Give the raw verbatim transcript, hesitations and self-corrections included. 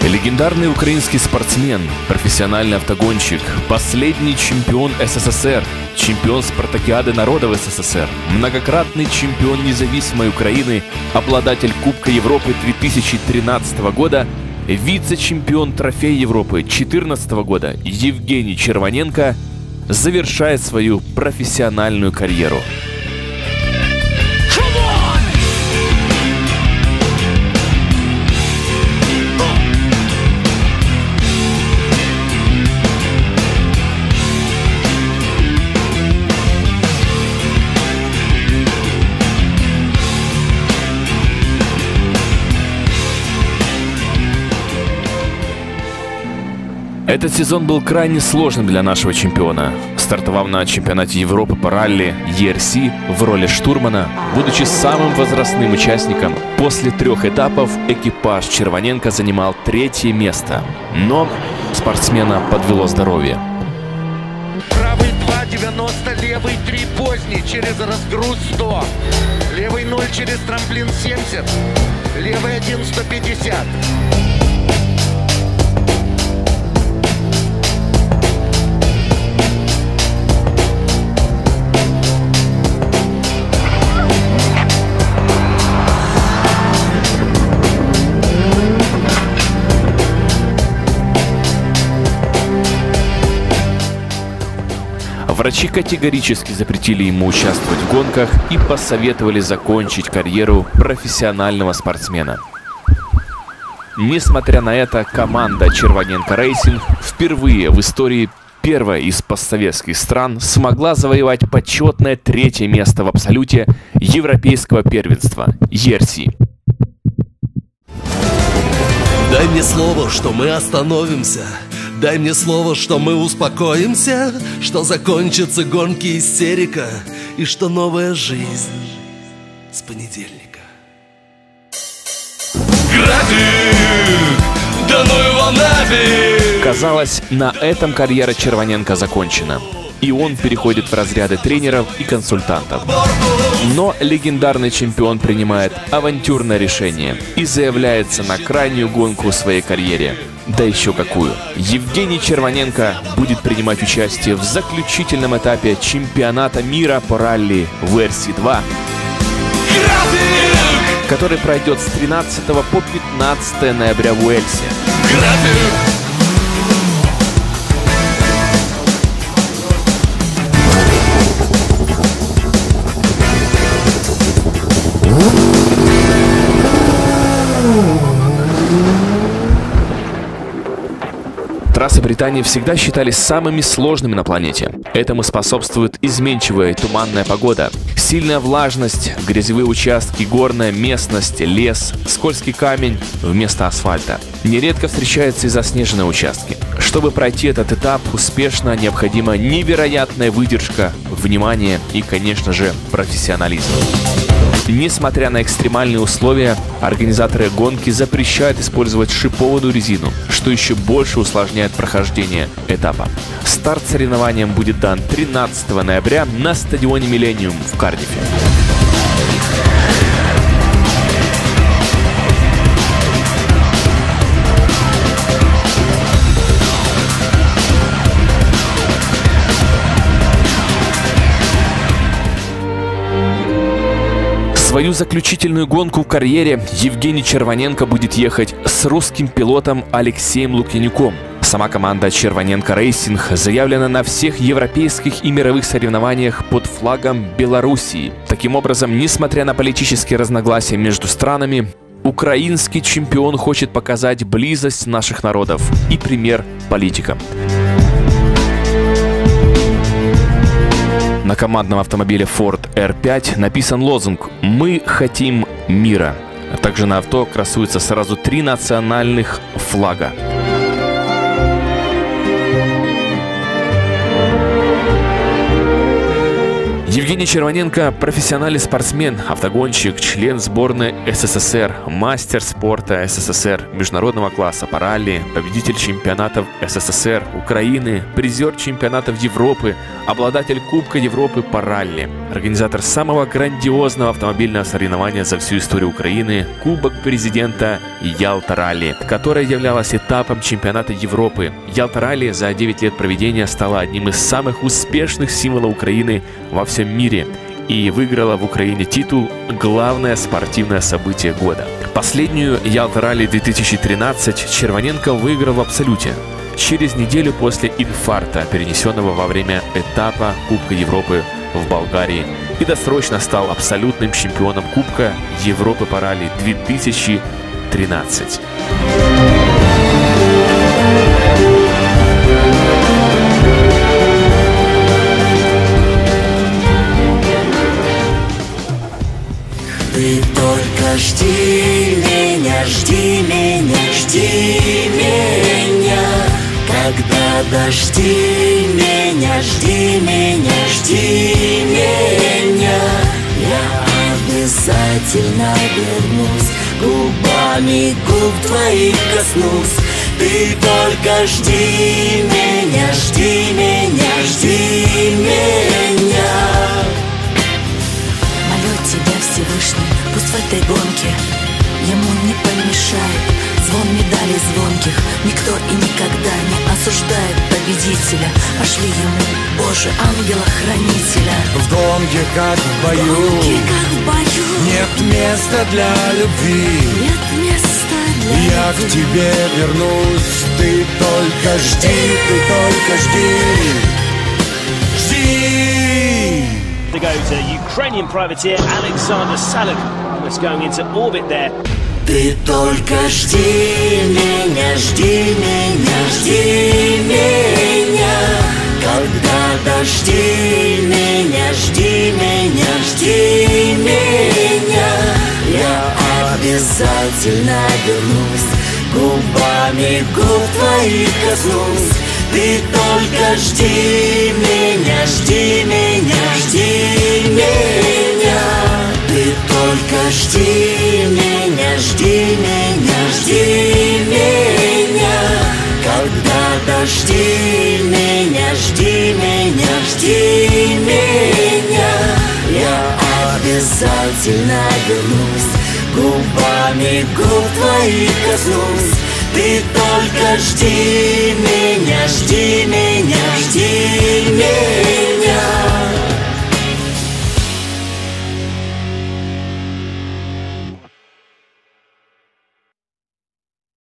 Легендарный украинский спортсмен, профессиональный автогонщик, последний чемпион СССР, чемпион спартакиады народов СССР, многократный чемпион независимой Украины, обладатель Кубка Европы две тысячи тринадцатого года, вице-чемпион Трофея Европы две тысячи четырнадцатого года Евгений Червоненко завершает свою профессиональную карьеру. Этот сезон был крайне сложным для нашего чемпиона. Стартовав на чемпионате Европы по ралли и эр си в роли штурмана, будучи самым возрастным участником, после трех этапов экипаж Червоненко занимал третье место. Но спортсмена подвело здоровье. Правый два девяносто, левый три поздний, через разгруз сто. Левый ноль через трамплин семьдесят, левый один сто пятьдесят. Врачи категорически запретили ему участвовать в гонках и посоветовали закончить карьеру профессионального спортсмена. Несмотря на это, команда Червоненко Рейсинг впервые в истории первой из постсоветских стран смогла завоевать почетное третье место в абсолюте европейского первенства и эр си. Дай мне слово, что мы остановимся. Дай мне слово, что мы успокоимся, что закончатся гонки истерика и что новая жизнь с понедельника. График! Да ну его нафиг! Казалось, на этом карьера Червоненко закончена, и он переходит в разряды тренеров и консультантов. Но легендарный чемпион принимает авантюрное решение и заявляется на крайнюю гонку в своей карьере. Да еще какую. Евгений Червоненко будет принимать участие в заключительном этапе чемпионата мира по ралли в эр си два, который пройдет с тринадцатого по пятнадцатое ноября в Уэльсе. Трассы Британии всегда считались самыми сложными на планете. Этому способствует изменчивая туманная погода, сильная влажность, грязевые участки, горная местность, лес, скользкий камень вместо асфальта. Нередко встречаются и заснеженные участки. Чтобы пройти этот этап успешно, необходима невероятная выдержка, внимание и, конечно же, профессионализм. Несмотря на экстремальные условия, организаторы гонки запрещают использовать шипованную резину, что еще больше усложняет прохождение этапа. Старт соревнованиям будет дан тринадцатого ноября на стадионе Millennium в Кардифе. Свою заключительную гонку в карьере Евгений Червоненко будет ехать с русским пилотом Алексеем Лукьянюком. Сама команда Червоненко Рейсинг заявлена на всех европейских и мировых соревнованиях под флагом Белоруссии. Таким образом, несмотря на политические разногласия между странами, украинский чемпион хочет показать близость наших народов и пример политикам. На командном автомобиле Ford эр пять написан лозунг «Мы хотим мира». Также на авто красуются сразу три национальных флага. Евгений Червоненко – профессиональный спортсмен, автогонщик, член сборной СССР, мастер спорта СССР международного класса по ралли, победитель чемпионатов СССР, Украины, призер чемпионатов Европы, обладатель Кубка Европы по ралли, организатор самого грандиозного автомобильного соревнования за всю историю Украины – Кубок президента Ялта-ралли, которое являлось этапом чемпионата Европы. Ялта-ралли за девять лет проведения стала одним из самых успешных символов Украины во всем мире и выиграла в Украине титул «Главное спортивное событие года». Последнюю Ялта-ралли две тысячи тринадцать Червоненко выиграл в абсолюте через неделю после инфаркта, перенесенного во время этапа Кубка Европы в Болгарии, и досрочно стал абсолютным чемпионом Кубка Европы по ралли две тысячи тринадцать. Ты только жди меня, жди меня, жди меня. Когда дожди меня, жди меня, жди меня. Я обязательно вернусь, губами губ твоих коснусь. Ты только жди меня, жди меня, жди меня. Тебя Всевышний, пусть в этой гонке ему не помешает звон медалей звонких. Никто и никогда не осуждает победителя. Пошли ему, Боже, ангела-хранителя. В гонке, как в бою, в гонке, как в бою, нет места для любви. Нет места для Я любви. к тебе вернусь. Ты только жди, ты только жди. Жди. To go to Ukrainian privateer Alexander Saluk, that's going into orbit there. Ты только жди меня, жди меня, жди меня. Когда дожди меня, жди меня, жди меня. Я обязательно вернусь, губами губ твоих коснусь. Ты только жди меня, жди меня, жди меня. Ты только жди меня, жди меня, жди меня. Когда дожди меня, жди меня, жди меня. Я обязательно вернусь, губами губ твоих коснусь. Ты только жди меня, жди меня, жди меня.